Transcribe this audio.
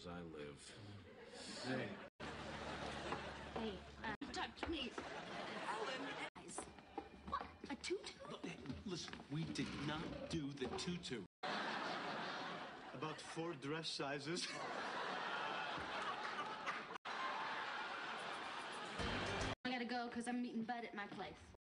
as I live. Hey. Hey, touch me. Alan. Guys, what? A tutu? Look, hey, listen, we did not do the tutu. About 4 dress sizes. I gotta go because I'm meeting Bud at my place.